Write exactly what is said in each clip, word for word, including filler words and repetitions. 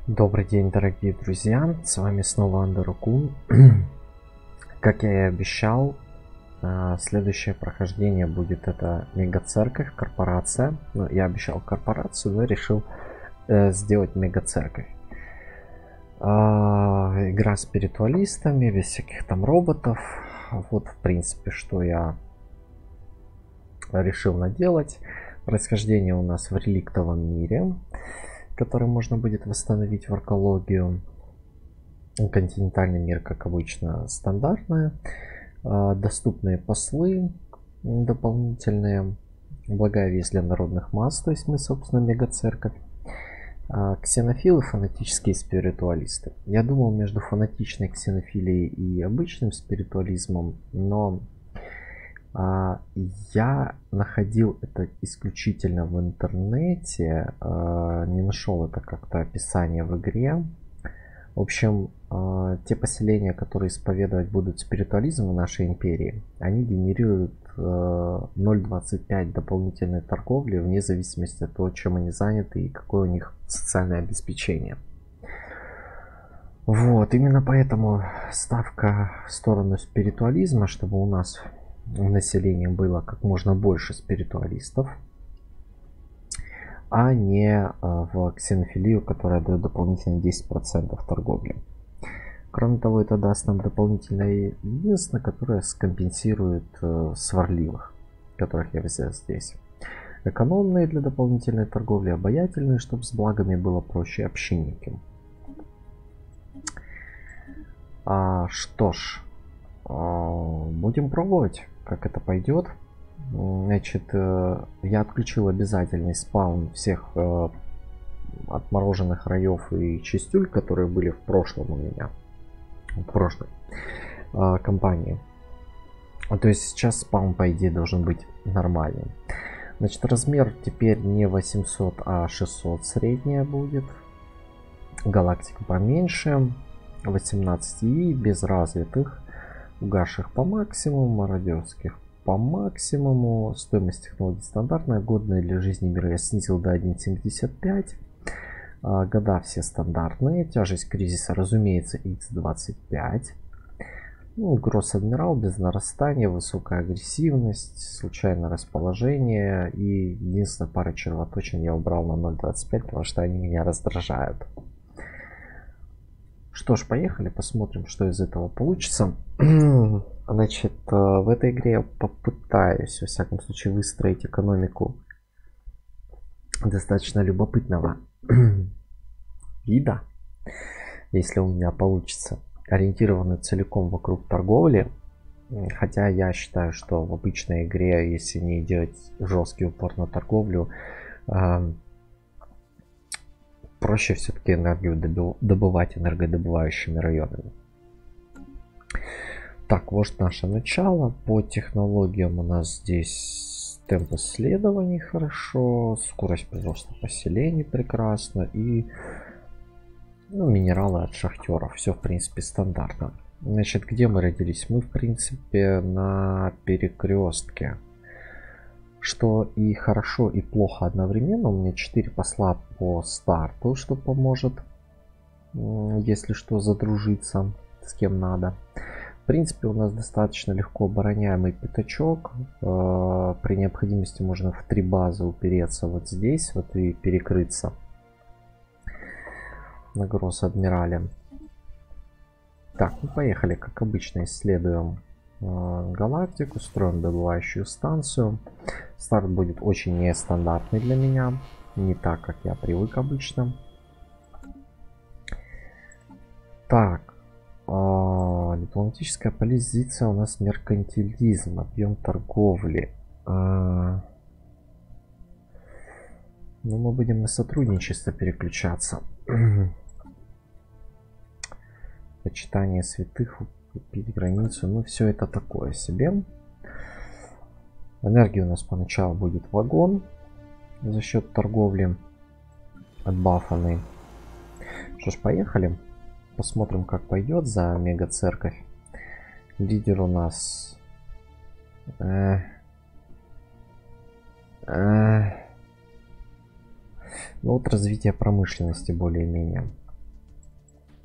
Добрый день, дорогие друзья, с вами снова Андерокун. Как я и обещал, следующее прохождение будет это мега-церковь, корпорация. Ну, я обещал корпорацию, но решил э, сделать мега-церковь. Э, игра с спиритуалистами, без всяких там роботов. Вот, в принципе, что я решил наделать. Происхождение у нас в реликтовом мире, который можно будет восстановить в аркологию. Континентальный мир, как обычно, стандартная. Доступные послы дополнительные. Благая весть для народных масс, то есть мы, собственно, мега-церковь. Ксенофилы, фанатические спиритуалисты. Я думал между фанатичной ксенофилией и обычным спиритуализмом, но а, я находил это исключительно в интернете, а, не нашел это как-то описание в игре. В общем, э, те поселения, которые исповедовать будут спиритуализм в нашей империи, они генерируют э, ноль целых двадцать пять дополнительной торговли вне зависимости от того, чем они заняты и какое у них социальное обеспечение. Вот, именно поэтому ставка в сторону спиритуализма, чтобы у нас в населении было как можно больше спиритуалистов, а не в ксенофилию, которая дает дополнительно десять процентов торговли. Кроме того, это даст нам дополнительное единство, которое скомпенсирует сварливых, которых я взял здесь. Экономные для дополнительной торговли, обаятельные, чтобы с благами было проще общинники. А, что ж, будем пробовать, как это пойдет. Значит, я отключил обязательный спаун всех отмороженных раев и чистюль, которые были в прошлом у меня, в прошлой компании. То есть сейчас спаун, по идее, должен быть нормальным. Значит, размер теперь не восемьсот, а шестьсот средняя будет. Галактика поменьше, восемнадцать и без развитых, угасших по максимуму, мародерских по максимуму. Стоимость технологий стандартная, годная для жизни мира я снизил до один целых семьдесят пять. А, года все стандартные. Тяжесть кризиса, разумеется, икс двадцать пять. Ну, Гросс-адмирал без нарастания, высокая агрессивность, случайное расположение. И единственная пара червоточин я убрал на ноль целых двадцать пять, потому что они меня раздражают. Что ж, поехали, посмотрим, что из этого получится. Значит, в этой игре я попытаюсь, во всяком случае, выстроить экономику достаточно любопытного вида, если у меня получится, ориентированную целиком вокруг торговли. Хотя я считаю, что в обычной игре, если не делать жесткий упор на торговлю, проще все-таки энергию добывать энергодобывающими районами. Так, вот наше начало. По технологиям у нас здесь темп исследований хорошо, скорость производства поселений прекрасно и ну, минералы от шахтеров. Все в принципе стандартно. Значит, где мы родились? Мы в принципе на перекрестке. Что и хорошо, и плохо одновременно. У меня четыре посла по старту, что поможет, если что, задружиться с кем надо. В принципе, у нас достаточно легко обороняемый пятачок. При необходимости можно в три базы упереться вот здесь, вот и перекрыться на Гросс-адмирале. Так, ну поехали. Как обычно, исследуем галактику, строим добывающую станцию. Старт будет очень нестандартный для меня, не так, как я привык обычно. Так, э, дипломатическая позиция у нас меркантилизм, объем торговли. Э, ну, мы будем на сотрудничество переключаться. Почитание святых, купить границу, ну все это такое себе. Энергия у нас поначалу будет вагон за счет торговли отбафанный. Что ж, поехали. Посмотрим, как пойдет за мега-церковь. Лидер у нас э, э, ну вот развитие промышленности более-менее.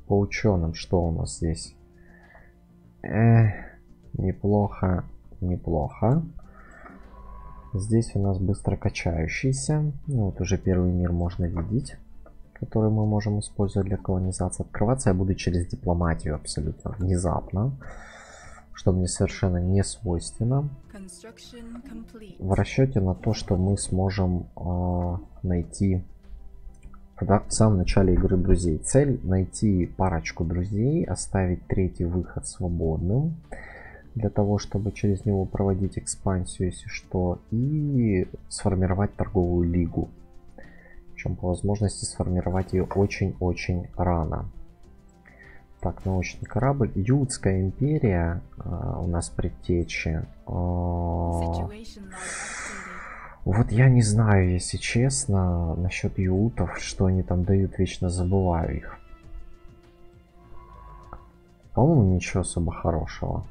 по ученым, что у нас здесь? Эх, неплохо, неплохо. Здесь у нас быстро качающийся. Ну, вот уже первый мир можно видеть, который мы можем использовать для колонизации. Открываться я буду через дипломатию абсолютно внезапно, что мне совершенно не свойственно. В расчете на то, что мы сможем э, найти в самом начале игры друзей. Цель найти парочку друзей, оставить третий выход свободным, для того, чтобы через него проводить экспансию, если что, и сформировать торговую лигу. Причем по возможности сформировать ее очень-очень рано. Так, научный корабль. Юдская империя э, у нас предтечи. Э, вот я не знаю, если честно, насчет юутов, что они там дают, вечно забываю их. По-моему, ничего особо хорошего.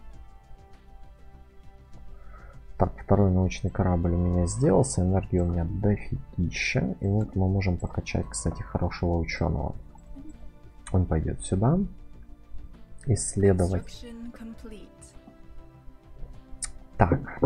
Так, второй научный корабль у меня сделался, энергии у меня дофигища. И вот мы можем покачать, кстати, хорошего ученого. Он пойдет сюда. Исследовать. Так.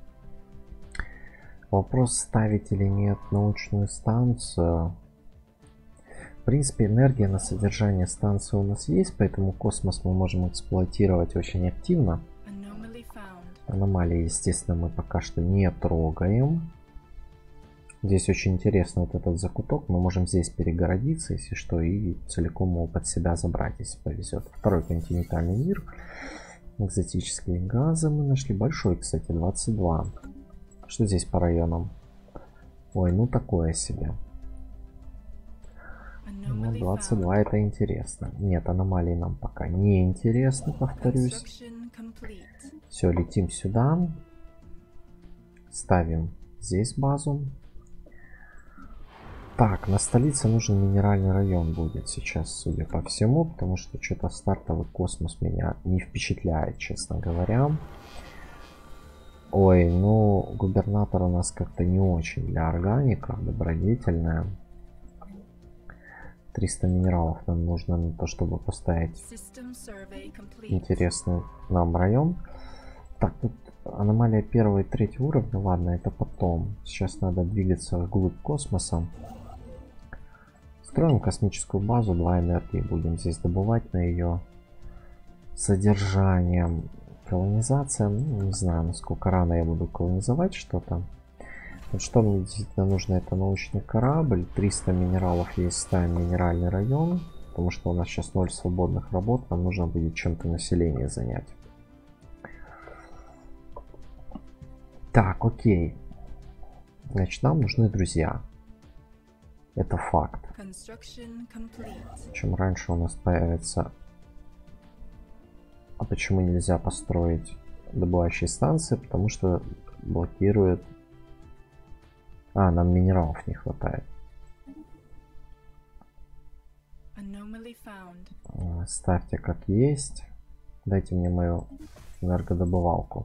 Вопрос, ставить или нет научную станцию. В принципе, энергия на содержание станции у нас есть, поэтому космос мы можем эксплуатировать очень активно. Аномалии, естественно, мы пока что не трогаем. Здесь очень интересно вот этот закуток. Мы можем здесь перегородиться, если что, и целиком его под себя забрать, если повезет. Второй континентальный мир. Экзотические газы мы нашли. Большой, кстати, двадцать два. Что здесь по районам? Ой, ну такое себе. Ну, двадцать два это интересно. Нет, аномалии нам пока не интересно, повторюсь. Все, летим сюда. Ставим здесь базу. Так, на столице нужен минеральный район будет сейчас, судя по всему, потому что что-то стартовый космос меня не впечатляет, честно говоря. Ой, ну, губернатор у нас как-то не очень для органика, добродетельная. триста минералов нам нужно на то, чтобы поставить интересный нам район. Так, тут аномалия первого и третьего уровня, ладно, это потом. Сейчас надо двигаться вглубь космоса. Строим космическую базу, два энергии будем здесь добывать на ее содержание. Колонизация, ну, не знаю, насколько рано я буду колонизовать что-то. Вот что мне действительно нужно, это научный корабль. триста минералов есть, ставим минеральный район, потому что у нас сейчас ноль свободных работ, нам нужно будет чем-то население занять. Так, окей. Значит, нам нужны друзья. Это факт. Чем раньше у нас появится... А почему нельзя построить добывающие станции? Потому что блокирует... А, нам минералов не хватает. Ставьте как есть. Дайте мне мою энергодобывалку.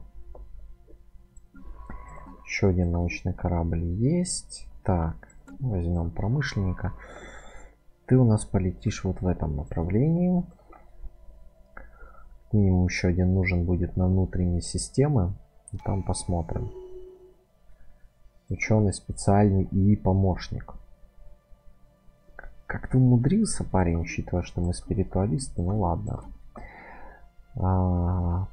Еще один научный корабль есть. Так, возьмем промышленника. Ты у нас полетишь вот в этом направлении. Минимум еще один нужен будет на внутренние системы. И там посмотрим. Ученый специальный и помощник. Как ты умудрился, парень, учитывая, что мы спиритуалисты? Ну ладно. А...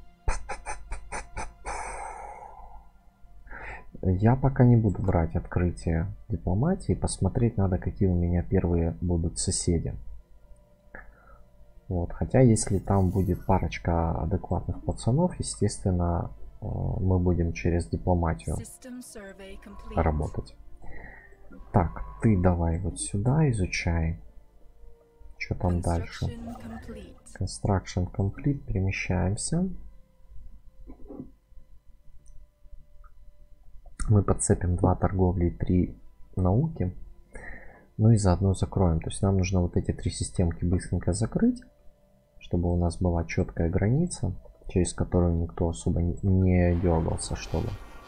Я пока не буду брать открытие дипломатии. Посмотреть надо, какие у меня первые будут соседи. Вот. Хотя, если там будет парочка адекватных пацанов, естественно, мы будем через дипломатию работать. Так, ты давай вот сюда изучай. Что там дальше? Construction complete. Перемещаемся. Мы подцепим два торговли и три науки. Ну и заодно закроем. То есть нам нужно вот эти три системки быстренько закрыть, чтобы у нас была четкая граница, через которую никто особо не дергался, чтобы.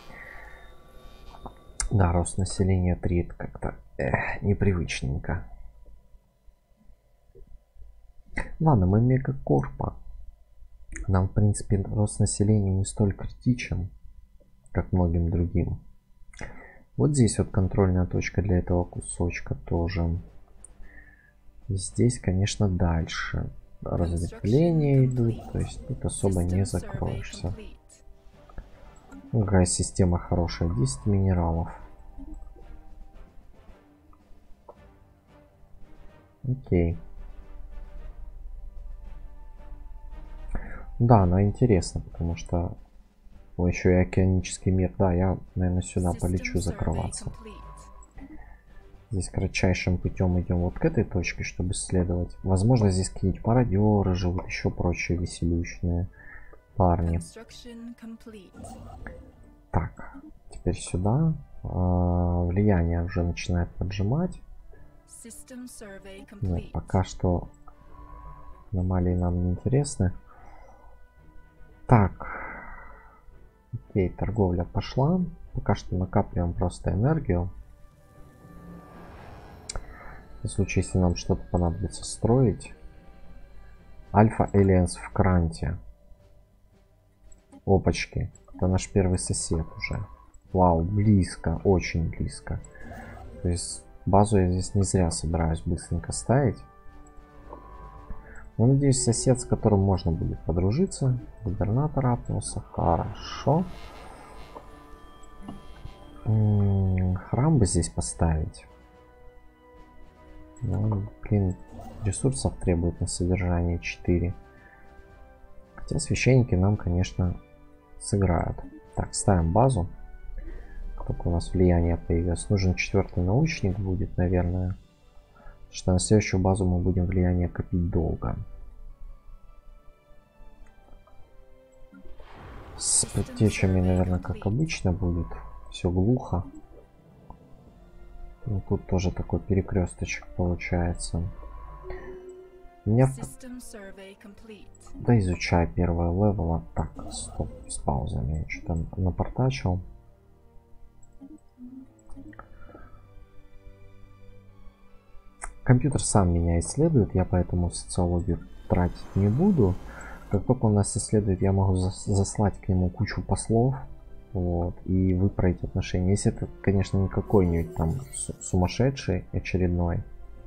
Да, рост населения три, это как-то эх, непривычненько. Ладно, мы мегакорпа. Нам, в принципе, рост населения не столь критичен, как многим другим. Вот здесь вот контрольная точка для этого кусочка тоже. Здесь, конечно, дальше разветвления идут, то есть тут особо не закроешься. Какая система хорошая, десять минералов. Окей. Да, она интересна, потому что ну, еще и океанический мир. Да, я, наверное, сюда полечу закрываться. Здесь кратчайшим путем идем вот к этой точке, чтобы исследовать. Возможно, здесь какие-нибудь пародеры живут, еще прочие веселющные парни. Так, теперь сюда. А, влияние уже начинает поджимать. Нет, пока что аномалии нам не интересны. Так. Окей, торговля пошла. Пока что накапливаем просто энергию. В случае, если нам что-то понадобится строить. Альфа Элианс в Кранте. Опачки. Это наш первый сосед уже. Вау, близко, очень близко. То есть базу я здесь не зря собираюсь быстренько ставить. Но надеюсь, сосед, с которым можно будет подружиться. Губернатор апнулся. Хорошо. М-м, храм бы здесь поставить. Ну, блин, ресурсов требует на содержание четыре. Хотя священники нам, конечно, сыграют. Так, ставим базу. Как только у нас влияние появилось. Нужен четвертый научник будет, наверное. Что на следующую базу мы будем влияние копить долго. С предтечами, наверное, как обычно будет. Все глухо. Ну, тут тоже такой перекресточек получается. У меня... Да, изучай первое левела. Так, стоп, с паузами. Я что-то напортачил. Компьютер сам меня исследует, я поэтому социологию тратить не буду. Как только он нас исследует, я могу заслать к нему кучу послов. Вот, и выправить отношения. Если это, конечно, не какой-нибудь там сумасшедший очередной.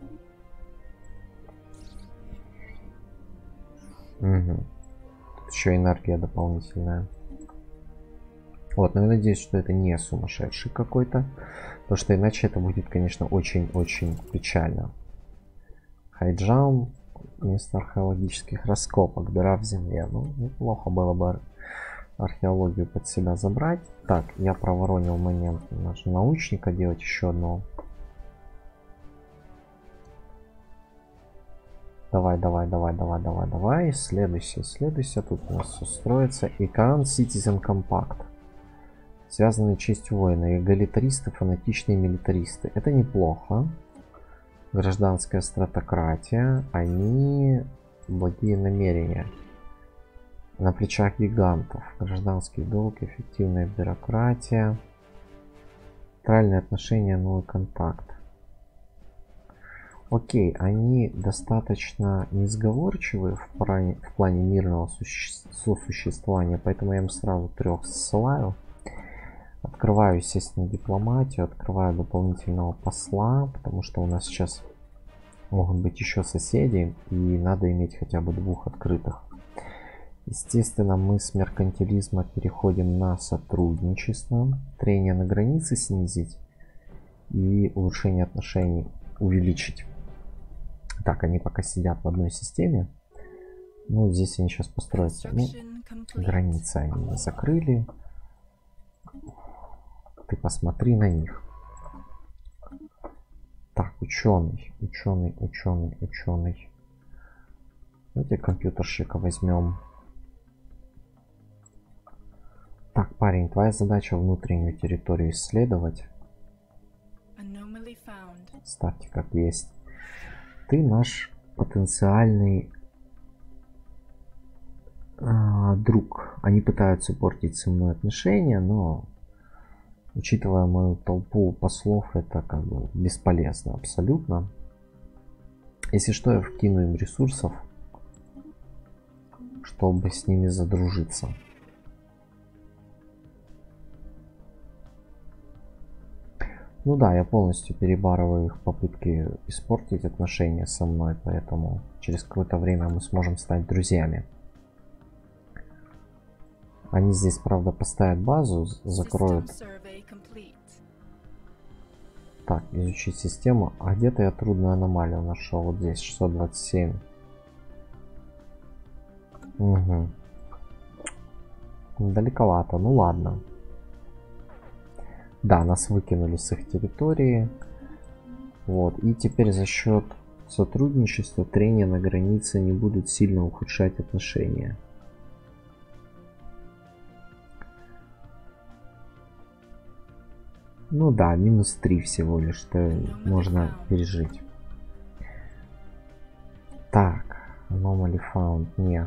Угу. Тут еще энергия дополнительная. Вот, но я надеюсь, что это не сумасшедший какой-то. Потому что иначе это будет, конечно, очень-очень печально. Хайджам, место археологических раскопок, дыра в земле. Ну, неплохо было бы археологию под себя забрать. Так, я проворонил момент нашего научника делать еще одно. Давай, давай, давай, давай, давай, давай. Следующий, следующий. Тут у нас устроится Икан Citizen Compact. Связанные честь воина. Эгалитаристы, фанатичные милитаристы. Это неплохо. Гражданская стратократия. Они благие намерения. На плечах гигантов. Гражданский долг, эффективная бюрократия. Нейтральные отношения, новый контакт. Окей, они достаточно несговорчивы в плане, в плане мирного сосуществования, поэтому я им сразу трех ссылаю. Открываю, естественно, дипломатию, открываю дополнительного посла, потому что у нас сейчас могут быть еще соседи, и надо иметь хотя бы двух открытых. Естественно, мы с меркантилизма переходим на сотрудничество. Трение на границе снизить и улучшение отношений увеличить. Так, они пока сидят в одной системе. Ну, здесь они сейчас построятся. Ну, границы они закрыли. Ты посмотри на них. Так, ученый, ученый, ученый, ученый. Давайте компьютерщика возьмем. Так, парень, твоя задача внутреннюю территорию исследовать. Ставьте как есть. Ты наш потенциальный а, друг. Они пытаются портить со мной отношения, но учитывая мою толпу послов, это как бы бесполезно абсолютно. Если что, я вкину им ресурсов чтобы с ними задружиться. Ну да, я полностью перебарываю их попытки испортить отношения со мной, поэтому через какое-то время мы сможем стать друзьями. Они здесь, правда, поставят базу, закроют. Так, изучить систему. А где-то я трудную аномалию нашел. Вот здесь шестьсот двадцать семь. Угу. Далековато, ну ладно. Да, нас выкинули с их территории. Вот. И теперь за счет сотрудничества трения на границе не будут сильно ухудшать отношения. Ну да, минус три всего лишь, что можно пережить. Так, anomaly found, не.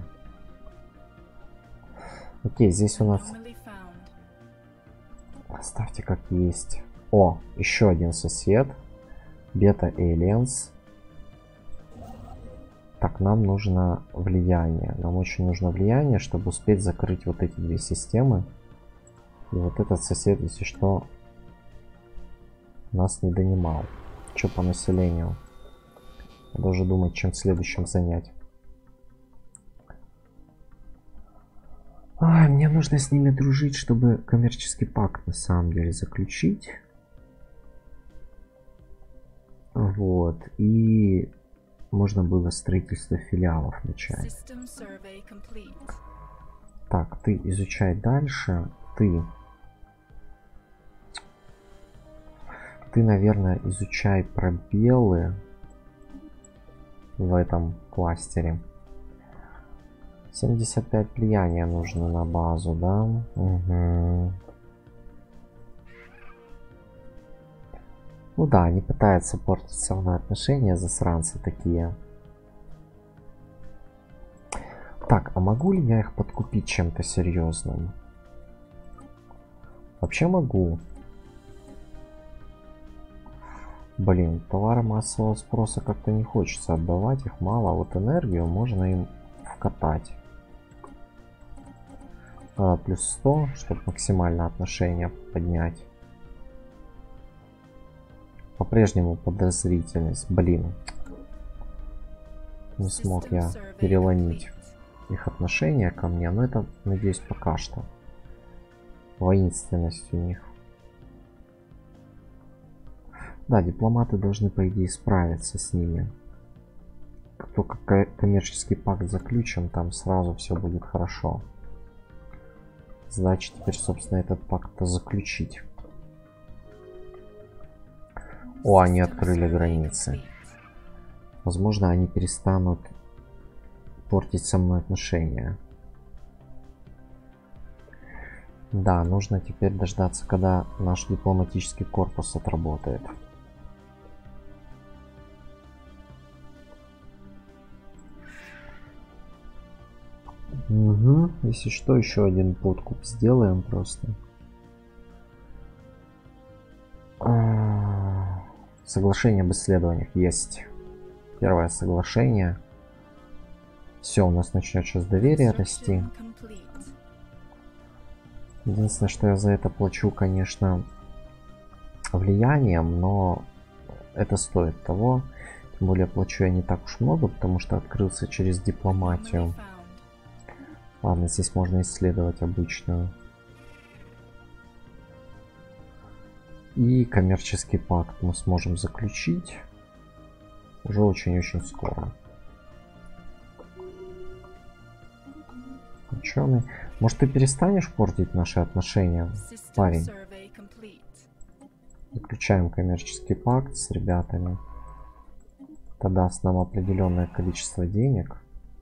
Окей, здесь у нас... Оставьте как есть. О, еще один сосед. Бета Aliens. Так, нам нужно влияние. Нам очень нужно влияние, чтобы успеть закрыть вот эти две системы. И вот этот сосед, если что, нас не донимал. Что по населению? Надо уже думать, чем следующим занять. А, мне нужно с ними дружить, чтобы коммерческий пакт на самом деле заключить. Вот. И можно было строительство филиалов начать. Так, ты изучай дальше. Ты. Ты, наверное, изучай пробелы в этом кластере. семьдесят пять влияния нужно на базу, да? Угу. Ну да, они пытаются портить со мной отношения, засранцы такие. Так, а могу ли я их подкупить чем-то серьезным? Вообще могу. Блин, товары массового спроса как-то не хочется отдавать, их мало. Вот энергию можно им вкатать. А, плюс сто, чтобы максимально отношения поднять. По-прежнему подозрительность. Блин. Не смог я переломить их отношения ко мне, но это, надеюсь, пока что. Воинственность у них. Да, дипломаты должны, по идее, справиться с ними. Как только коммерческий пакт заключен, там сразу все будет хорошо. Задача теперь, собственно, этот пакт заключить. О, они открыли границы. Возможно, они перестанут портить со мной отношения. Да, нужно теперь дождаться, когда наш дипломатический корпус отработает. Угу. Если что, еще один подкуп сделаем просто. Соглашение об исследованиях есть. Первое соглашение. Все, у нас начнет сейчас доверие расти. Единственное, что я за это плачу, конечно, влиянием, но это стоит того. Тем более плачу я не так уж много, потому что открылся через дипломатию. Ладно, здесь можно исследовать обычную. И коммерческий пакт мы сможем заключить уже очень-очень скоро. Ученый. Может, ты перестанешь портить наши отношения, парень? Заключаем коммерческий пакт с ребятами. Это даст нам определенное количество денег.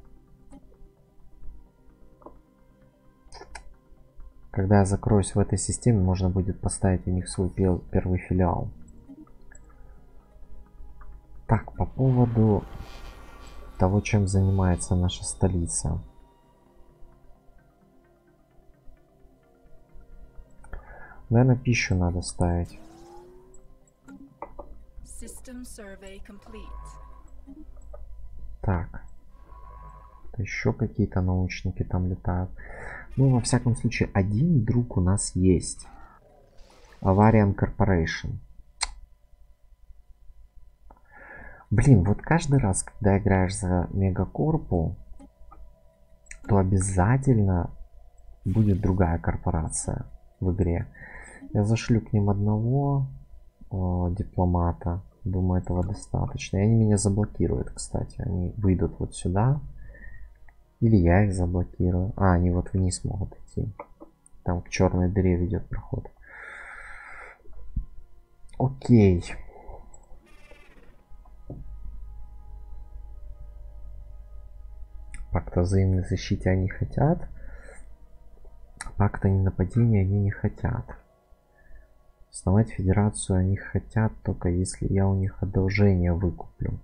Когда я закроюсь в этой системе, можно будет поставить у них свой первый филиал. Так, по поводу того, чем занимается наша столица. Наверное, пищу надо ставить. Так. где-то еще какие-то научники там летают. Ну, во всяком случае, один друг у нас есть. Avarian Corporation. Блин, вот каждый раз, когда играешь за Мегакорпу, то обязательно будет другая корпорация в игре. Я зашлю к ним одного о, дипломата. Думаю, этого достаточно. И они меня заблокируют, кстати. Они выйдут вот сюда. Или я их заблокирую. А, они вот вниз могут идти. Там к черной дыре ведет проход. Окей. Пакт о взаимной защите они хотят. Пакт о ненападении они не хотят. Основать федерацию они хотят, только если я у них одолжение выкуплю.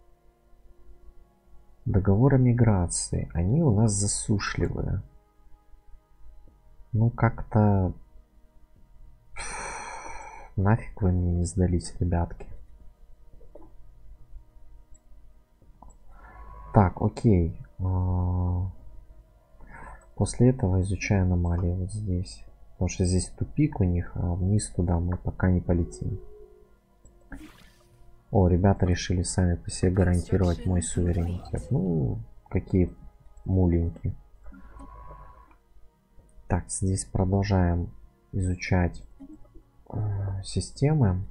Договор о миграции. Они у нас засушливые. Ну, как-то... Нафиг вы мне не сдались, ребятки. Так, окей. После этого изучаю аномалии вот здесь. Потому что здесь тупик у них, а вниз туда мы пока не полетим. О, ребята решили сами по себе гарантировать мой суверенитет. Ну, какие муленьки. Так, здесь продолжаем изучать э, системы.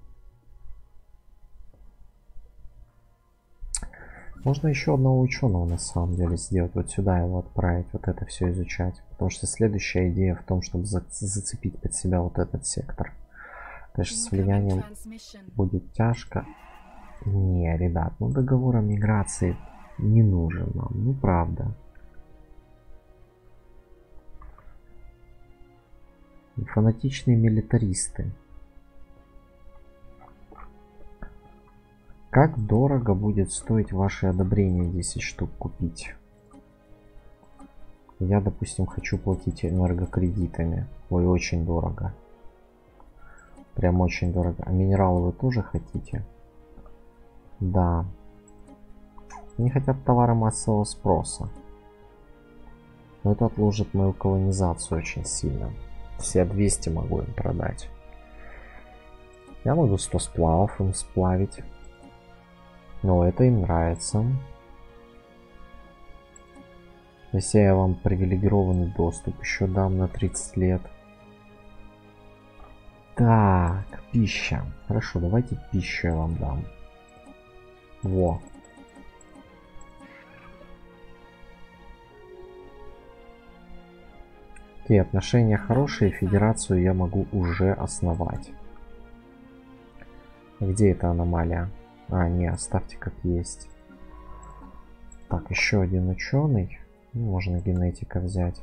Можно еще одного ученого на самом деле сделать. Вот сюда его отправить, вот это все изучать. Потому что следующая идея в том, чтобы за зацепить под себя вот этот сектор. Конечно, с влиянием будет тяжко. Не, ребят, ну договор о миграции не нужен нам. Ну, правда. Фанатичные милитаристы. Как дорого будет стоить ваше одобрение десять штук купить? Я, допустим, хочу платить энергокредитами. Ой, очень дорого. Прям очень дорого. А минералы вы тоже хотите? Да. Они хотят товары массового спроса. Но это отложит мою колонизацию очень сильно. Все двести могу им продать. Я могу сто сплавов им сплавить. Но это им нравится. Если я вам привилегированный доступ еще дам на тридцать лет. Так, пища. Хорошо, давайте пищу я вам дам. Во. Окей, отношения хорошие, федерацию я могу уже основать. Где эта аномалия? А, не, оставьте как есть. Так, еще один ученый. Можно генетика взять.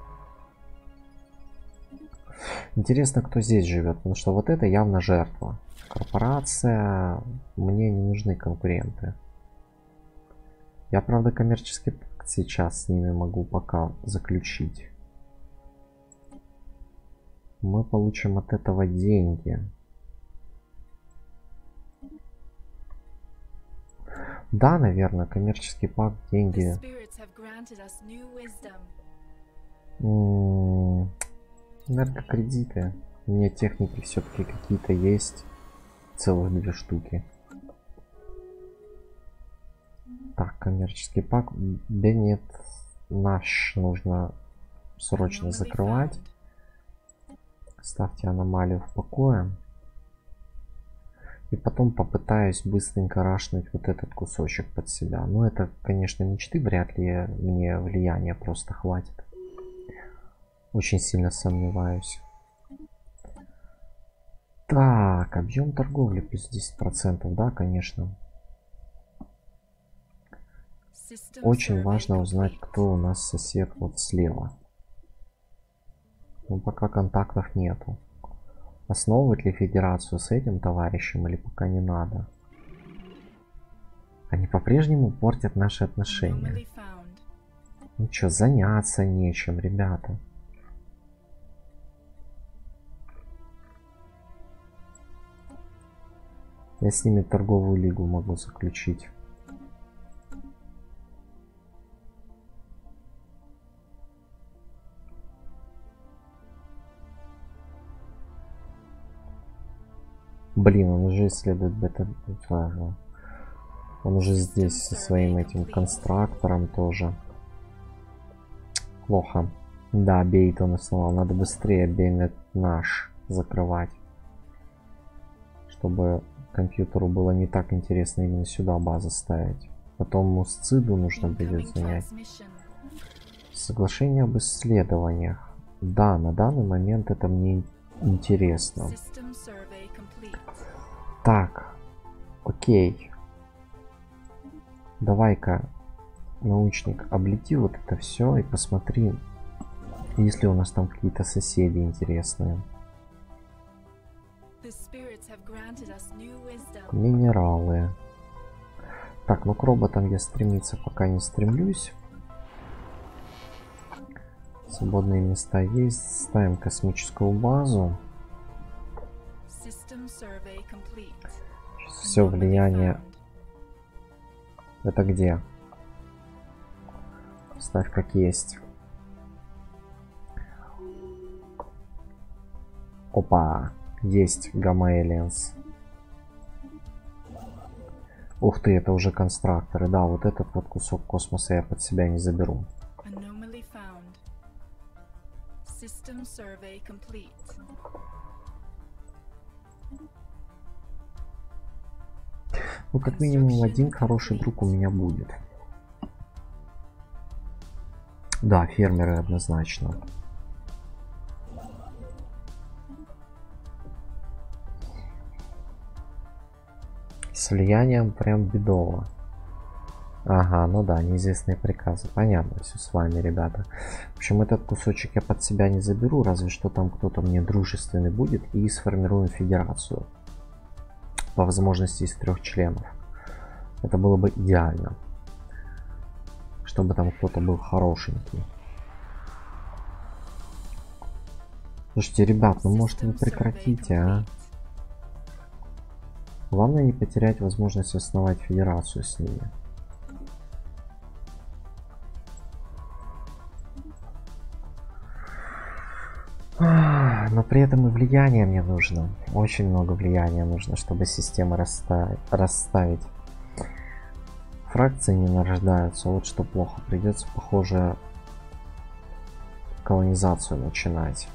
Интересно, кто здесь живет, потому что вот это явно жертва. Корпорация. Мне не нужны конкуренты. Я, правда, коммерческий пакт сейчас с ними могу пока заключить. Мы получим от этого деньги. Да, наверное, коммерческий пакт, деньги. М-м, энергокредиты. У меня техники все-таки какие-то есть. Целых две штуки. Так, коммерческий пакт. Да нет, наш нужно срочно закрывать. Ставьте аномалию в покое. И потом попытаюсь быстренько рашнуть вот этот кусочек под себя. Но это, конечно, мечты. Вряд ли мне влияния просто хватит. Очень сильно сомневаюсь. Так, объем торговли плюс десять процентов. Да, конечно. Очень важно узнать, кто у нас сосед вот слева. Но пока контактов нету. Основывать ли федерацию с этим товарищем или пока не надо? Они по-прежнему портят наши отношения. Ну что, заняться нечем, ребята. Я с ними торговую лигу могу заключить. Блин, он уже исследует бета. Он уже здесь со своим этим констрактором тоже. Плохо. Да, бейт он основал. Надо быстрее бейнет наш закрывать. Чтобы компьютеру было не так интересно именно сюда базы ставить. Потом мусциду нужно будет занять. Соглашение об исследованиях. Да, на данный момент это мне интересно. Так, окей. Давай-ка, научник, облети вот это все и посмотри, есть ли у нас там какие-то соседи интересные. Минералы. Так, ну к роботам я стремиться пока не стремлюсь. Свободные места есть. Ставим космическую базу. Все влияние. Это где? Ставь как есть. Опа, есть Gamma Aliens. Ух ты, это уже констракторы. Да, вот этот вот кусок космоса я под себя не заберу. Ну, как минимум один хороший друг у меня будет. Да, фермеры однозначно. С влиянием прям бедово. Ага, ну да, неизвестные приказы. Понятно все с вами, ребята. В общем, этот кусочек я под себя не заберу, разве что там кто-то мне дружественный будет, и сформируем федерацию. По возможности из трех членов. Это было бы идеально. Чтобы там кто-то был хорошенький. Слушайте, ребят, ну может вы прекратите, а? Главное не потерять возможность основать федерацию с ними. Но при этом и влияние мне нужно. Очень много влияния нужно, чтобы системы расставить. расставить. Фракции не нарождаются. Вот что плохо. Придется, похоже, колонизацию начинать.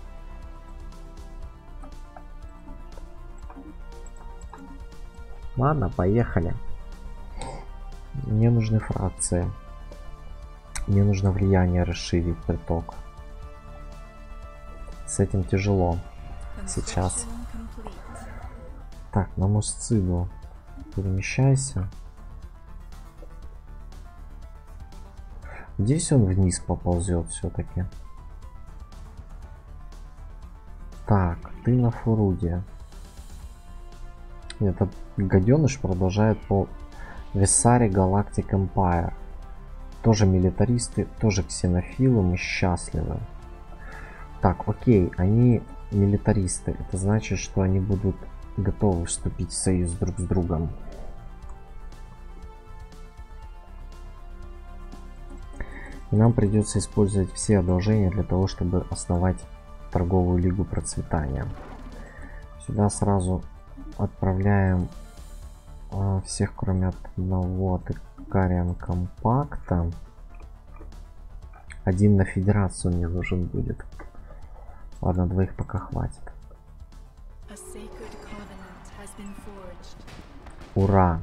Ладно, поехали. Мне нужны фракции. Мне нужно влияние расширить, приток. С этим тяжело сейчас. Так, на Мусциду перемещайся. Здесь он вниз поползет все-таки. Так, ты на Фуруде. Этот гаденыш продолжает по Вессаре Галактик Эмпайр. Тоже милитаристы, тоже ксенофилы, мы счастливы. Так, окей, они милитаристы. Это значит, что они будут готовы вступить в союз друг с другом. И нам придется использовать все одолжения для того, чтобы основать торговую лигу процветания. Сюда сразу отправляем а, всех, кроме одного от Икариан Компакта. Один на федерацию мне нужен будет. Ладно, двоих пока хватит. Ура!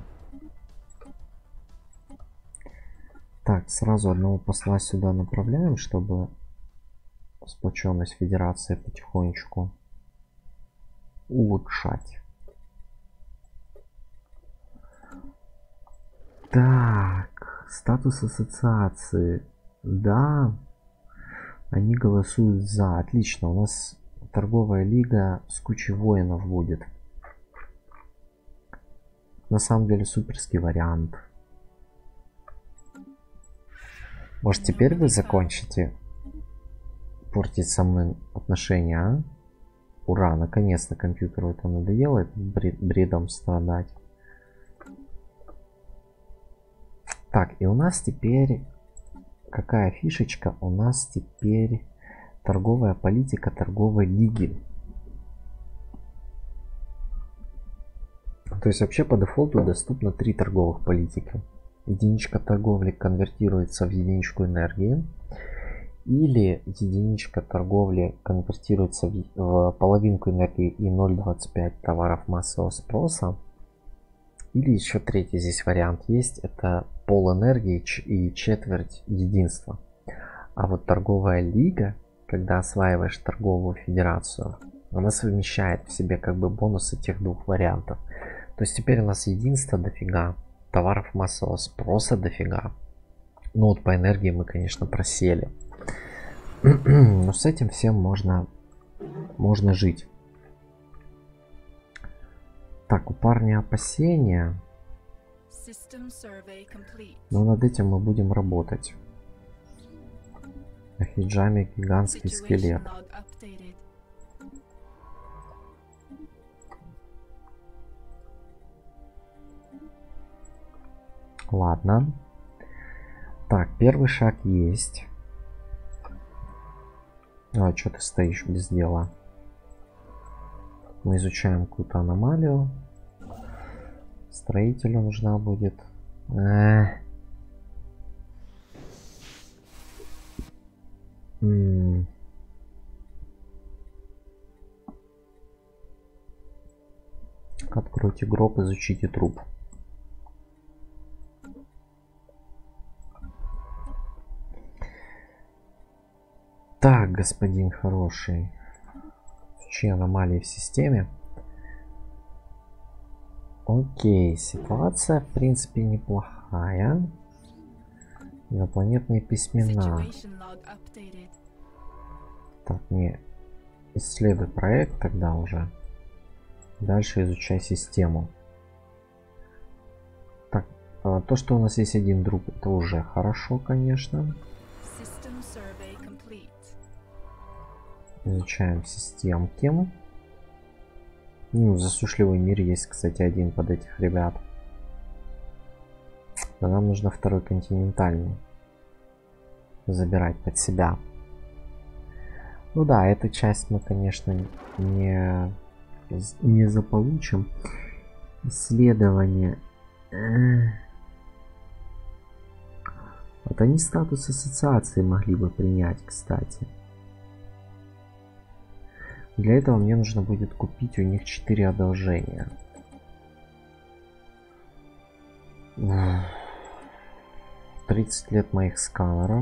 Так, сразу одного посла сюда направляем, чтобы сплоченность федерации потихонечку улучшать. Так, статус ассоциации. Да, они голосуют за. Отлично, у нас торговая лига с кучей воинов будет. На самом деле суперский вариант. Может, теперь вы закончите портить со мной отношения, а? Ура, наконец-то компьютеру это надоело, это бред, бредом страдать. Так, и у нас теперь какая фишечка? У нас теперь торговая политика торговой лиги. То есть вообще по дефолту доступно три торговых политики. Единичка торговли конвертируется в единичку энергии. Или единичка торговли конвертируется в, в половинку энергии и ноль целых двадцать пять сотых товаров массового спроса. Или еще третий здесь вариант есть. Это пол энергии и четверть единства. А вот торговая лига, когда осваиваешь торговую федерацию, она совмещает в себе как бы бонусы тех двух вариантов. То есть теперь у нас единство дофига, товаров массового спроса дофига. Ну вот по энергии мы, конечно, просели. Но с этим всем можно, можно жить. Так, у парня опасения. Но над этим мы будем работать. На хиджаме гигантский скелет. Ладно. Так, первый шаг есть. А, что ты стоишь без дела? Мы изучаем какую-то аномалию. Строителю нужна будет. Эх. М-м. Откройте гроб, изучите труп. Так, господин хороший. Чьи аномалии в системе? Окей, ситуация в принципе неплохая. Инопланетные письмена. Так, не исследуй проект тогда уже. Дальше изучай систему. Так, то, что у нас есть один друг, это уже хорошо, конечно. Изучаем системки. Ну, засушливый мир есть, кстати, один под этих ребят. Но нам нужно второй континентальный забирать под себя. Ну да, эту часть мы, конечно, не, не заполучим. Исследование. Вот они статус ассоциации могли бы принять, кстати. Для этого мне нужно будет купить у них четыре одолжения. тридцать лет моих сканеров.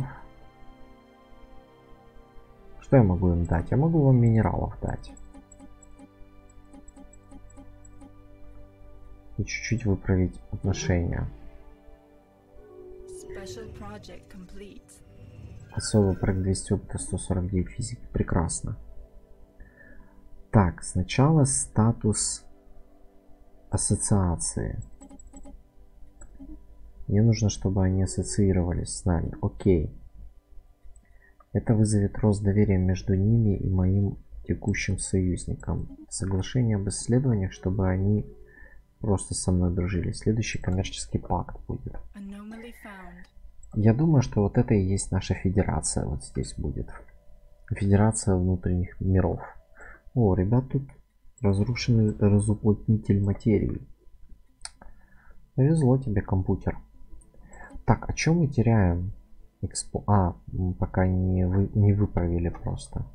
Что я могу им дать? Я могу вам минералов дать. И чуть-чуть выправить отношения. Особый проект двести опыта, сто сорок девять физики. Прекрасно. Так, сначала статус ассоциации. Мне нужно, чтобы они ассоциировались с нами. Окей. Это вызовет рост доверия между ними и моим текущим союзником. Соглашение об исследованиях, чтобы они просто со мной дружили. Следующий коммерческий пакт будет. Я думаю, что вот это и есть наша федерация. Вот здесь будет. Федерация внутренних миров. О, ребят, тут разрушенный разуплотнитель материи. Повезло тебе, компьютер. Так, а что мы теряем? Экспо... А, мы пока не, вы... не выправили просто.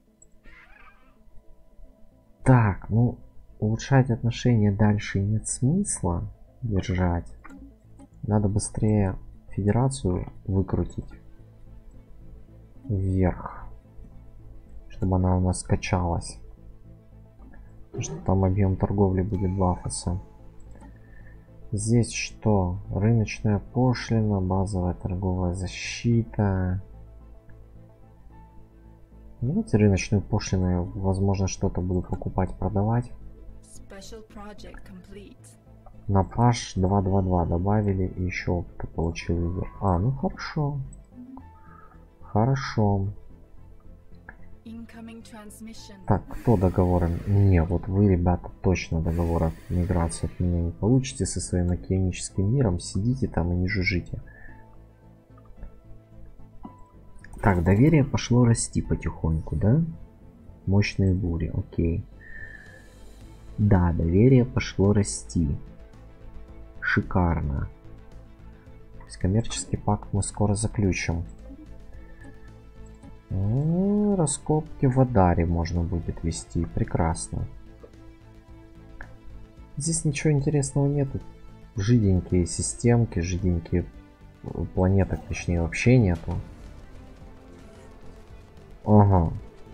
Так, ну, улучшать отношения дальше нет смысла держать. Надо быстрее федерацию выкрутить вверх, чтобы она у нас качалась. Потому что там объем торговли будет бафаться. Здесь что? Рыночная пошлина, базовая торговая защита. Давайте рыночную пошлину, я, возможно, что-то буду покупать, продавать. На паш два два два добавили и еще опыта получил выбор. А, ну хорошо. Хорошо. Так, кто договором? Не, вот вы, ребята, точно договор от миграции от меня не получите со своим океаническим миром. Сидите там и не жужжите. Так, доверие пошло расти потихоньку, да? Мощные бури, окей. Да, доверие пошло расти. Шикарно. То есть коммерческий пакт мы скоро заключим. Ну, раскопки в Адаре можно будет вести. Прекрасно. Здесь ничего интересного нету. Жиденькие системки, жиденькие планеток, точнее, вообще нету. Ага.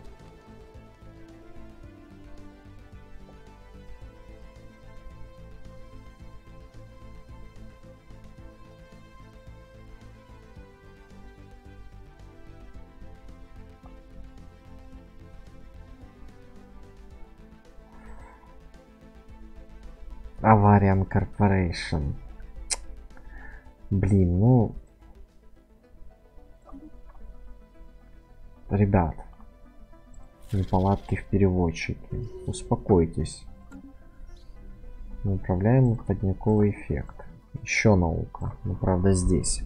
Авариан Корпорейшн. Блин, ну... Ребят. Неполадки в переводчике. Успокойтесь. Управляемый подняковый эффект. Еще наука. Но правда здесь.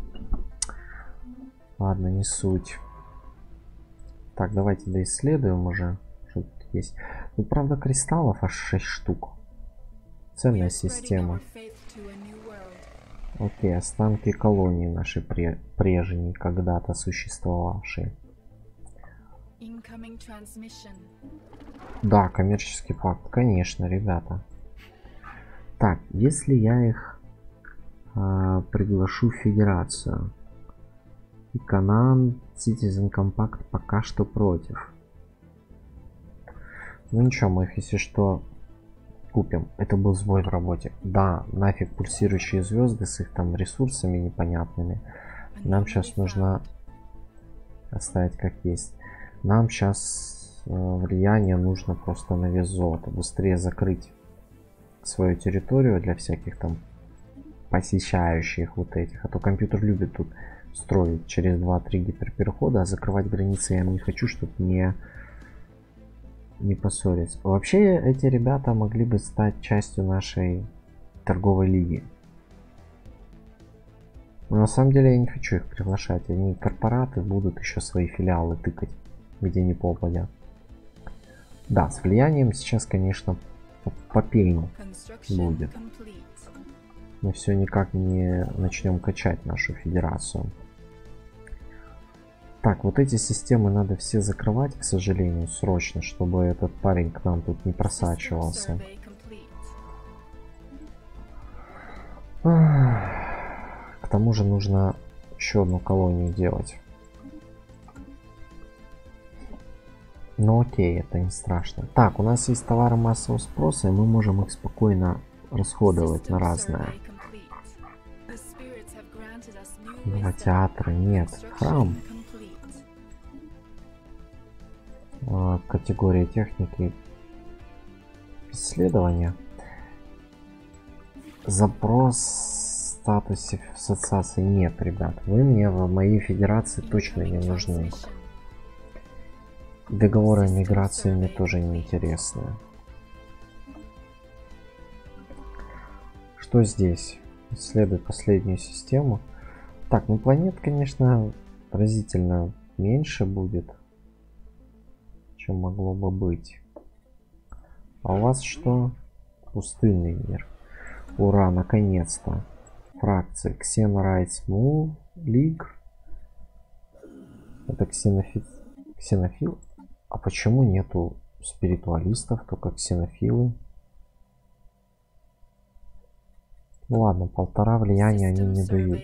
Ладно, не суть. Так, давайте доисследуем уже. Что тут есть. Ну, правда, кристаллов аж шесть штук. Ценная система. Окей, останки колонии нашей пре прежней, когда-то существовавшей. Да, коммерческий пакт, конечно, ребята. Так, если я их а, приглашу в Федерацию. И Канан, Citizen Compact пока что против. Ну ничего, мы их, если что, купим. Это был сбой в работе. Да, нафиг пульсирующие звезды с их там ресурсами непонятными. Нам сейчас нужно оставить как есть. Нам сейчас э, влияние нужно просто на вес золота. Быстрее закрыть свою территорию для всяких там посещающих вот этих. А то компьютер любит тут строить через два-три гиперперехода, а закрывать границы я не хочу, чтобы не... не поссориться. Вообще эти ребята могли бы стать частью нашей торговой лиги. Но на самом деле я не хочу их приглашать. Они корпораты будут еще свои филиалы тыкать, где не попадя. Да, с влиянием сейчас, конечно, попейну будет. Мы все никак не начнем качать нашу федерацию. Так, вот эти системы надо все закрывать, к сожалению, срочно, чтобы этот парень к нам тут не просачивался. К тому же нужно еще одну колонию делать. Ну окей, это не страшно. Так, у нас есть товары массового спроса, и мы можем их спокойно расходовать на разное. Два театра, нет. Храм. Категория техники. Исследования. Запрос в статусе ассоциации нет, ребят. Вы мне в моей федерации точно не нужны. Договоры о миграции мне тоже не интересны. Что здесь? Исследуй последнюю систему. Так, ну планет, конечно, разительно меньше будет, чем могло бы быть. А у вас что? Пустынный мир. Ура, наконец-то. Фракция Xeno Rights Move League. Это ксенофи... ксенофил. А почему нету спиритуалистов, только ксенофилы? Ну ладно, полтора влияния они не дают.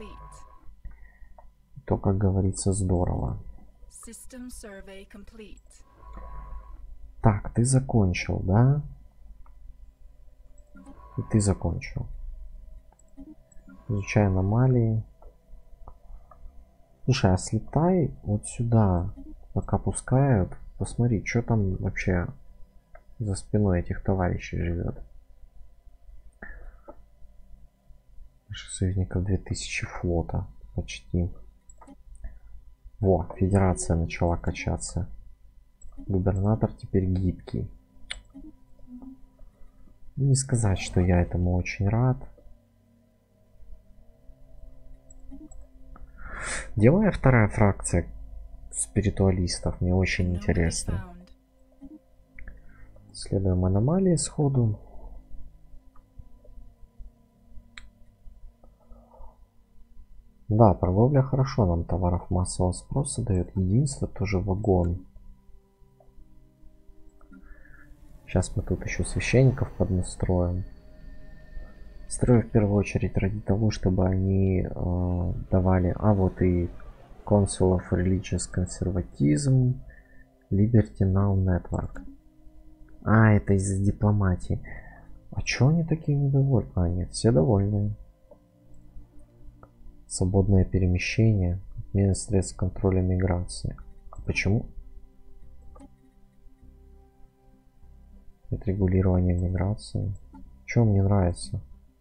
То, как говорится, здорово. Так, ты закончил, да? И ты закончил. Изучай аномалии. Слушай, а слетай вот сюда, пока пускают. Посмотри, что там вообще за спиной этих товарищей живет. Наших союзников две тысячи флота. Почти. Во, федерация начала качаться. Губернатор теперь гибкий. Не сказать, что я этому очень рад. Делая вторая фракция спиритуалистов, мне очень интересно. Исследуем аномалии сходу. Да, торговля хорошо нам товаров массового спроса дает. Единство тоже вагон. Сейчас мы тут еще священников поднастроим. Строю в первую очередь ради того, чтобы они э, давали... А вот и Council of Religious Conservatism, Liberty Now Network. А, это из-за дипломатии. А чё они такие недовольны? А, нет, все довольны. Свободное перемещение, отмена средств контроля миграции. А почему? Это регулирование миграции. Чё мне нравится?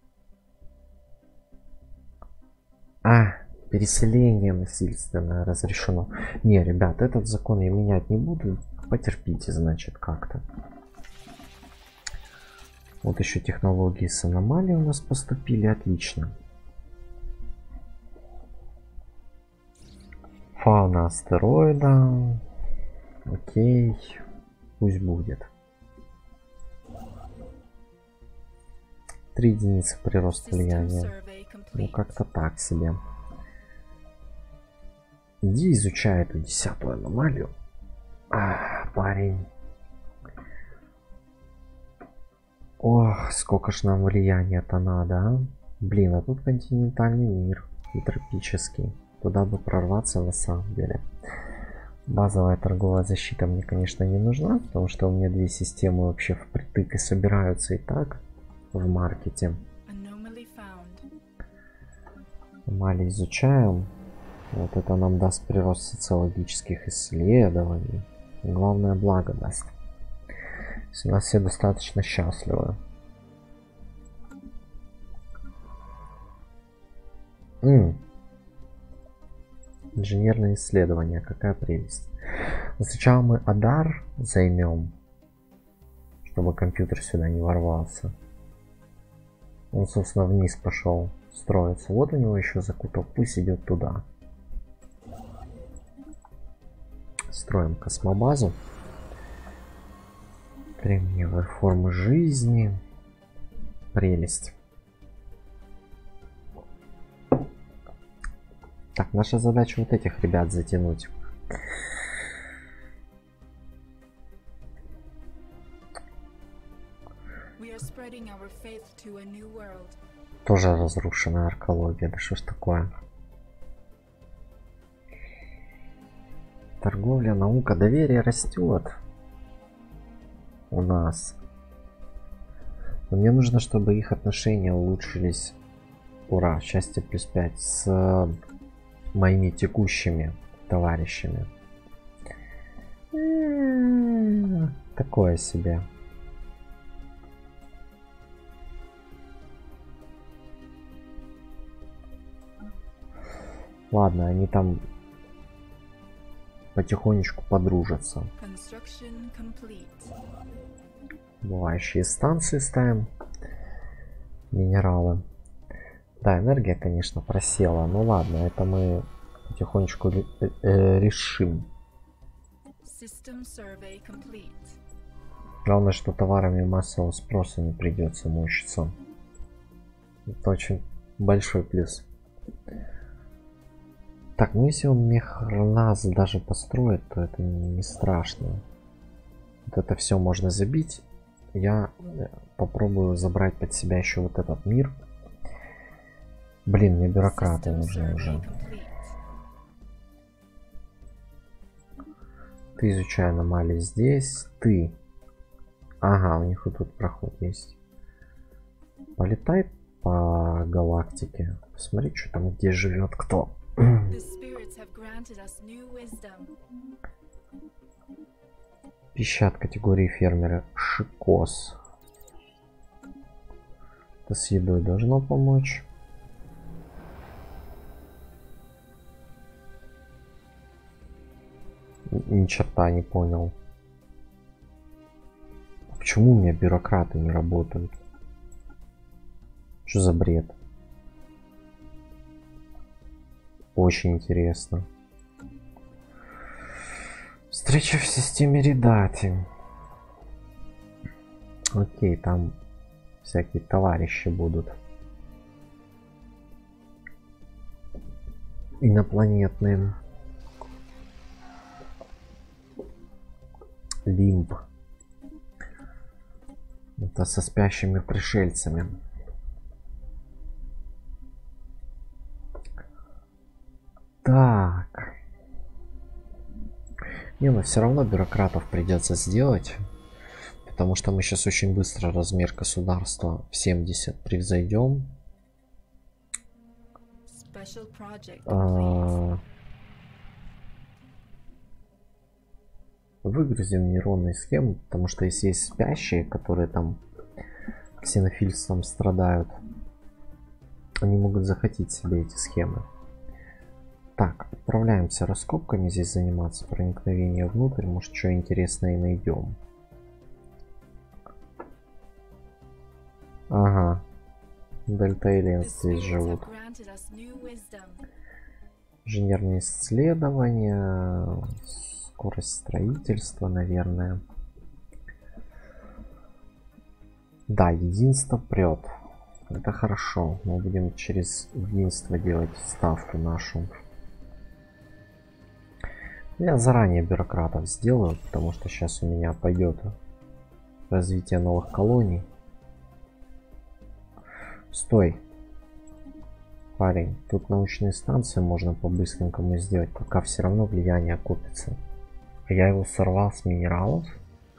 А, переселение насильственное разрешено. Не, ребят, этот закон я менять не буду. Потерпите, значит, как-то. Вот еще технологии с аномалией у нас поступили. Отлично. Фауна астероида. Окей. Пусть будет. Три единицы прироста влияния. Ну, как-то так себе. Иди изучай эту десятую аномалию. А, парень. Ох, сколько ж нам влияния-то надо, а? Блин, а тут континентальный мир и тропический. Туда бы прорваться на самом деле. Базовая торговая защита мне, конечно, не нужна, потому что у меня две системы вообще впритык и собираются и так в маркете. Аномалии изучаем. Вот это нам даст прирост социологических исследований. И главное, благо даст. У нас все достаточно счастливы. М. Инженерные исследования, какая прелесть. Но сначала мы Адар займем, чтобы компьютер сюда не ворвался. Он, собственно, вниз пошел строиться. Вот у него еще закуток, пусть идет туда. Строим космобазу. Кремниевые формы жизни. Прелесть. Так, наша задача вот этих ребят затянуть. Тоже разрушенная аркология. Да что ж такое? Торговля, наука, доверие растет у нас. Но мне нужно, чтобы их отношения улучшились. Ура, счастье плюс пять с моими текущими товарищами. Такое себе. Ладно, они там потихонечку подружатся. Бывающие станции ставим. Минералы. Да, энергия, конечно, просела. Ну ладно, это мы потихонечку э -э решим. Главное, что товарами массового спроса не придется мучиться. Это очень большой плюс. Так, ну если он мехназ даже построит, то это не страшно. Вот это все можно забить. Я попробую забрать под себя еще вот этот мир. Блин, мне бюрократы нужны уже. Ты изучай аномалии здесь. Ты. Ага, у них вот тут проход есть. Полетай по галактике. Посмотри, что там, где живет кто. Пища от категории фермера Шикос. Это с едой должно помочь. Ни черта не понял. Почему у меня бюрократы не работают? Что за бред? Очень интересно. Встреча в системе Редати. Окей, там всякие товарищи будут. Инопланетные. Лимб. Это со спящими пришельцами. Так. Не, но все равно бюрократов придется сделать. Потому что мы сейчас очень быстро размер государства в семьдесят превзойдем. А... Выгрузим нейронные схемы, потому что если есть спящие, которые там ксенофильством страдают, они могут захотеть себе эти схемы. Так, отправляемся раскопками здесь заниматься, проникновение внутрь, может что интересное и найдем. Ага, Дельта Элиенс здесь живут. Инженерные исследования, скорость строительства, наверное. Да, единство прет. Это хорошо. Мы будем через единство делать ставку нашу. Я заранее бюрократов сделаю, потому что сейчас у меня пойдет развитие новых колоний. Стой. Парень, тут научные станции можно по-быстренькому сделать, пока все равно влияние копится. Я его сорвал с минералов.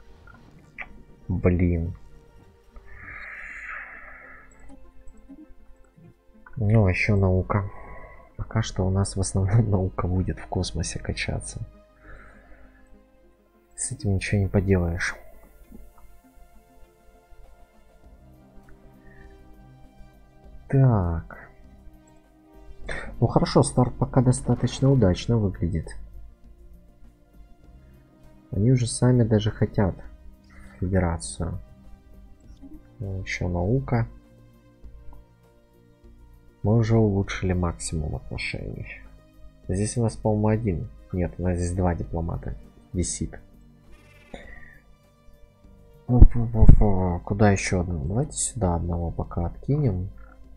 Блин. Ну, еще наука. Пока что у нас в основном наука будет в космосе качаться. С этим ничего не поделаешь. Так. Ну хорошо, старт пока достаточно удачно выглядит. Они уже сами даже хотят федерацию. Еще наука. Мы уже улучшили максимум отношений. Здесь у нас, по-моему, один. Нет, у нас здесь два дипломата висит. Куда еще одного? Давайте сюда одного пока откинем.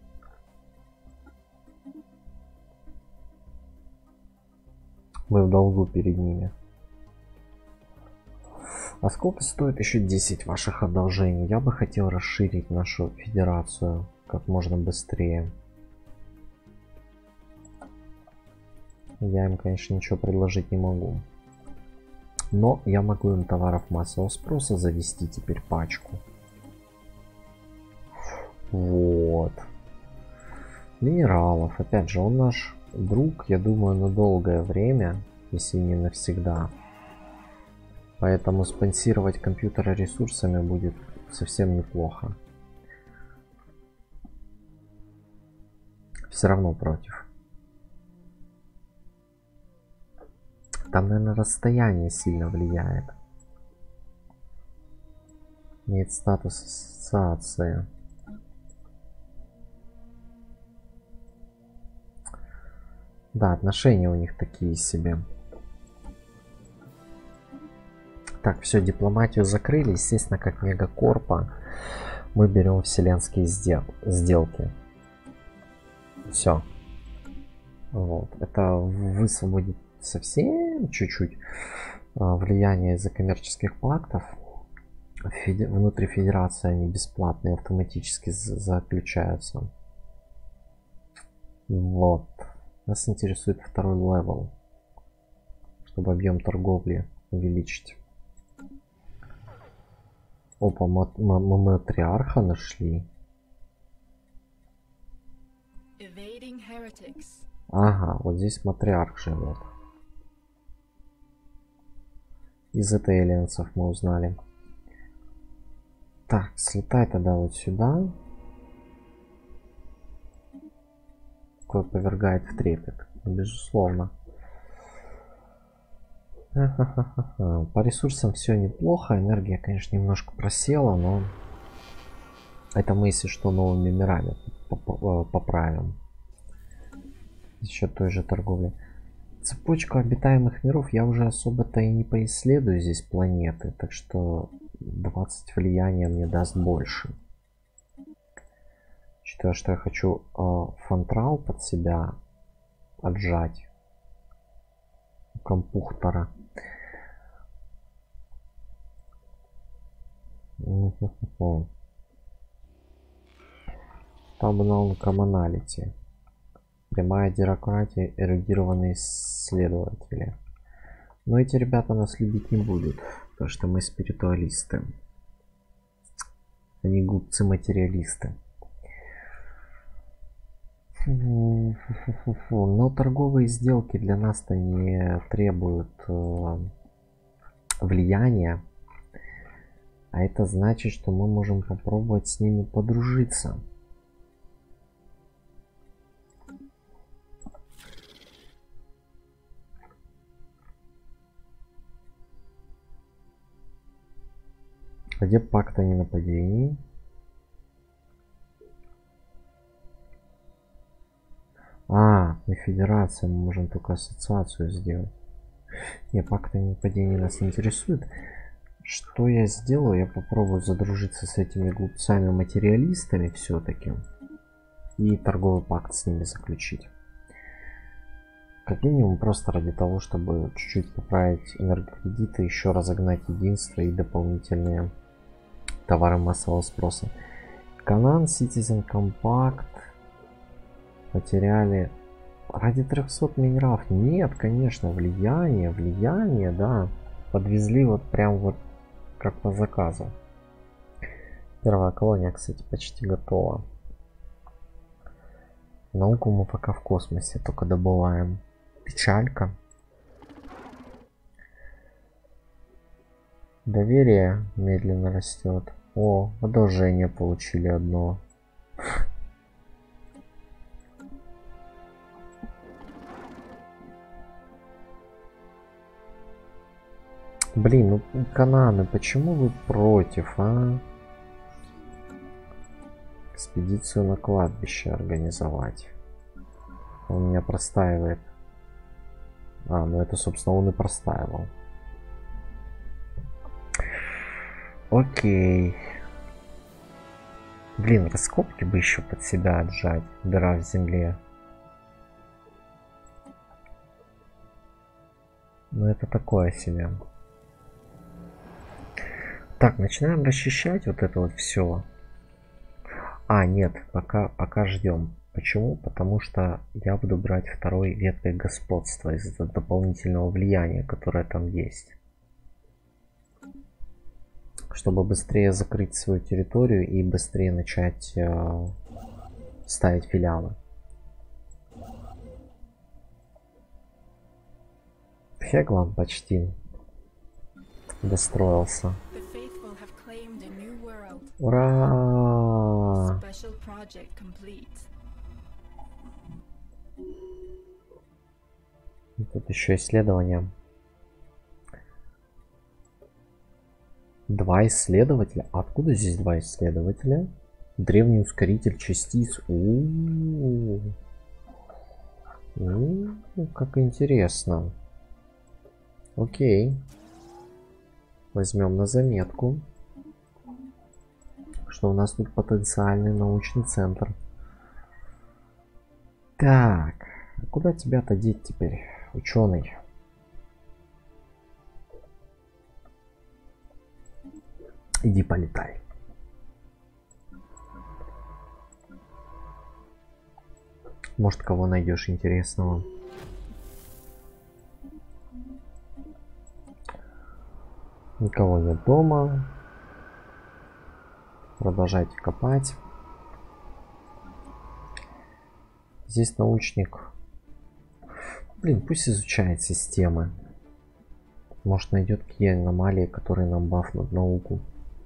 Мы в долгу перед ними. А сколько стоит еще десять ваших одолжений? Я бы хотел расширить нашу федерацию как можно быстрее. Я им, конечно, ничего предложить не могу. Но я могу им товаров массового спроса завести теперь пачку. Вот. Минералов. Опять же, он наш друг, я думаю, на долгое время, если не навсегда. Поэтому спонсировать компьютеры ресурсами будет совсем неплохо. Все равно против. Там, наверное, расстояние сильно влияет. Имеет статус ассоциации. Да, отношения у них такие себе. Так, все, дипломатию закрыли. Естественно, как мегакорпа мы берем вселенские сдел сделки. Все. Вот. Это высвободит совсем чуть-чуть влияние из-за коммерческих пактов. Феди... Внутри федерации они бесплатные, автоматически заключаются. Вот. Нас интересует второй левел, чтобы объем торговли увеличить. Опа, мы, мы, мы матриарха нашли. Ага, вот здесь матриарх живет. Из этой эллинцев мы узнали. Так, слетай тогда вот сюда. Такое повергает в трепет. Безусловно. По ресурсам все неплохо. Энергия, конечно, немножко просела, но это мы, если что, новыми мирами поправим. За счет той же торговли. Цепочку обитаемых миров я уже особо-то и не поисследую здесь планеты, так что двадцать влияния мне даст больше. Считаю, что я хочу э, Фантрал под себя отжать. Компухтора. Табнал коммуналити. Прямая демократия, эрудированные исследователи. Но эти ребята нас любить не будут, потому что мы спиритуалисты. Они глупцы-материалисты. Но торговые сделки для нас-то не требуют э, влияния. А это значит, что мы можем попробовать с ними подружиться. Где пакт о ненападении? А, мы федерация, мы можем только ассоциацию сделать. Не, пакт о ненападении нас не интересует. Что я сделаю? Я попробую задружиться с этими глупцами-материалистами все-таки. И торговый пакт с ними заключить. Как минимум просто ради того, чтобы чуть-чуть поправить энергокредиты, еще разогнать единство и дополнительные товары массового спроса. Канан, Citizen Compact потеряли ради трехсот минералов. Нет, конечно, влияние, влияние, да. Подвезли вот прям вот как по заказу. Первая колония, кстати, почти готова. Науку мы пока в космосе только добываем. Печалька. Доверие медленно растет. О, одолжение получили одно. Блин, ну Кананы, почему вы против, а? Экспедицию на кладбище организовать. Он меня простаивает. А, ну это, собственно, он и простаивал. Окей. Блин, раскопки бы еще под себя отжать. Дыра в земле. Ну это такое себе. Так, начинаем расчищать вот это вот все. А, нет, пока, пока ждем. Почему? Потому что я буду брать второй веткой господства из-за дополнительного влияния, которое там есть. Чтобы быстрее закрыть свою территорию и быстрее начать э, ставить филиалы. Хеглан почти достроился. Ура! Тут еще исследования. Два исследователя? Откуда здесь два исследователя? Древний ускоритель частиц. У-у-у. У-у-у, как интересно. Окей. Возьмем на заметку, что у нас тут потенциальный научный центр. Так, куда тебя-то деть теперь, ученый? Иди полетай. Может, кого найдешь интересного? Никого нет дома. Продолжайте копать. Здесь научник. Блин, пусть изучает системы. Может, найдет какие аномалии, которые нам бафнут науку.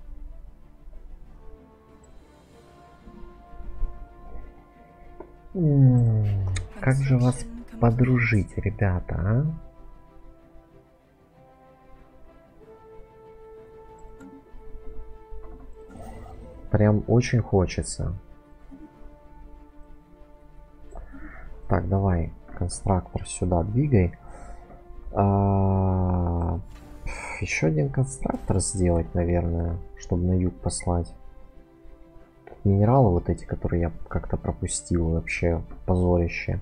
М-м-м, как же вас подружить, ребята, а? Прям очень хочется. Так, давай, конструктор сюда двигай. А, еще один конструктор сделать, наверное, чтобы на юг послать. Тут минералы вот эти, которые я как-то пропустил, вообще позорище.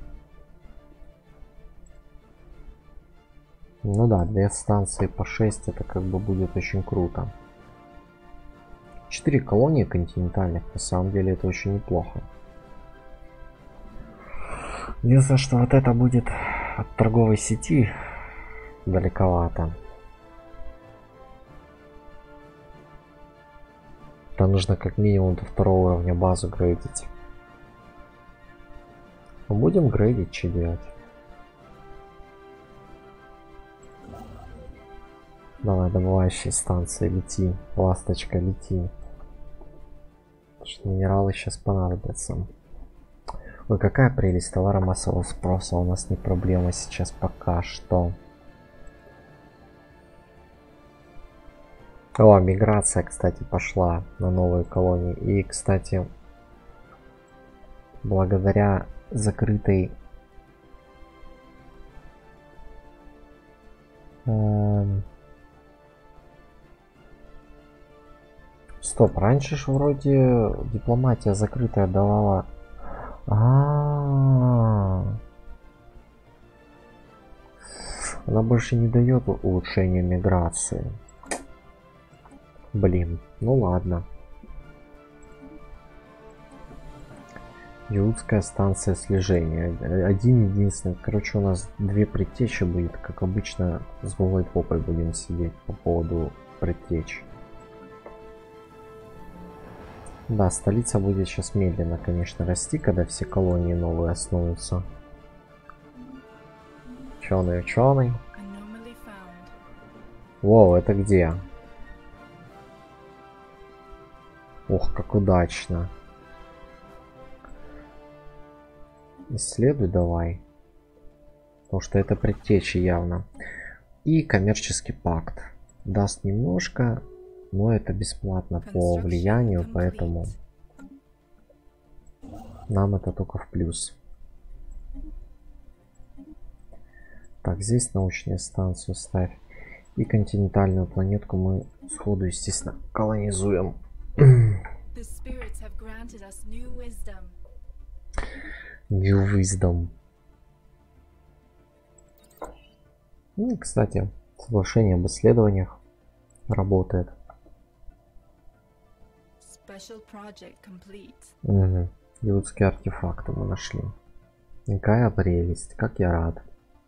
Ну да, две станции по шесть, это как бы будет очень круто. четыре колонии континентальных, на самом деле это очень неплохо. Единственное, что вот это будет от торговой сети далековато. То нужно как минимум до второго уровня базу грейдить. Мы будем грейдить, что делать? Давай, добывающие станции, лети. Ласточка, лети. Потому что минералы сейчас понадобятся. Ой, какая прелесть товара массового спроса. У нас не проблема сейчас пока что. О, миграция, кстати, пошла на новые колонии. И, кстати, благодаря закрытой эм... Стоп, раньше ж вроде дипломатия закрытая давала. А-а-а. Она больше не дает улучшения миграции. Блин, ну ладно. Юлтская станция слежения. Один единственный. Короче, у нас две предтечи будет. Как обычно, с голой попой будем сидеть по поводу предтеч. Да, столица будет сейчас медленно, конечно, расти, когда все колонии новые основываются. Ученый, ученый. Воу, это где? Ох, как удачно. Исследуй давай. Потому что это предтечи явно. И коммерческий пакт. Даст немножко, но это бесплатно по влиянию, поэтому нам это только в плюс. Так, здесь научную станцию ставь. И континентальную планетку мы сходу, естественно, колонизуем. New wisdom. Ну, кстати, соглашение об исследованиях работает. Угу. Людские артефакты мы нашли. Какая прелесть, как я рад.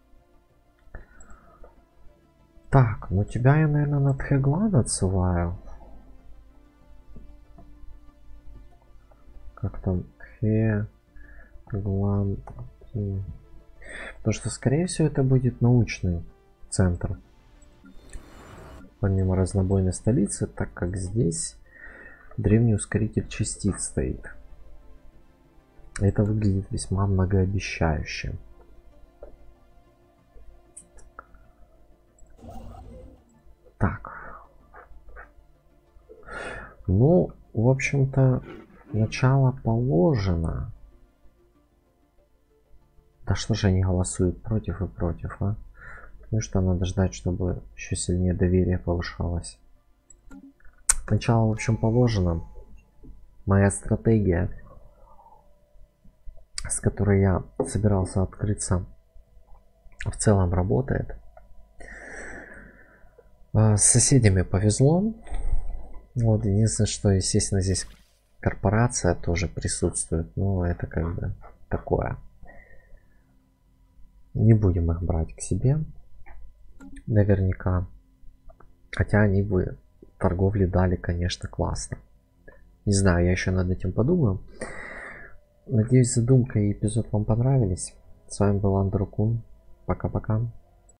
Так, ну тебя я, наверное, на Тхэглан отсылаю. Как там? Тхэглан. Потому что, скорее всего, это будет научный центр. Помимо разнобойной столицы, так как здесь древний ускоритель частиц стоит. Это выглядит весьма многообещающе. Так. Ну, в общем-то, начало положено. Да что же они голосуют против и против, а? Ну что, надо ждать, чтобы еще сильнее доверие повышалось. Начало, в общем, положено. Моя стратегия, с которой я собирался открыться, в целом работает. С соседями повезло. Вот, единственное, что, естественно, здесь корпорация тоже присутствует. Но это как бы такое. Не будем их брать к себе. Наверняка. Хотя они бы торговли дали, конечно, классно. Не знаю, я еще над этим подумаю. Надеюсь, задумка и эпизод вам понравились. С вами был Андеркун. Пока-пока.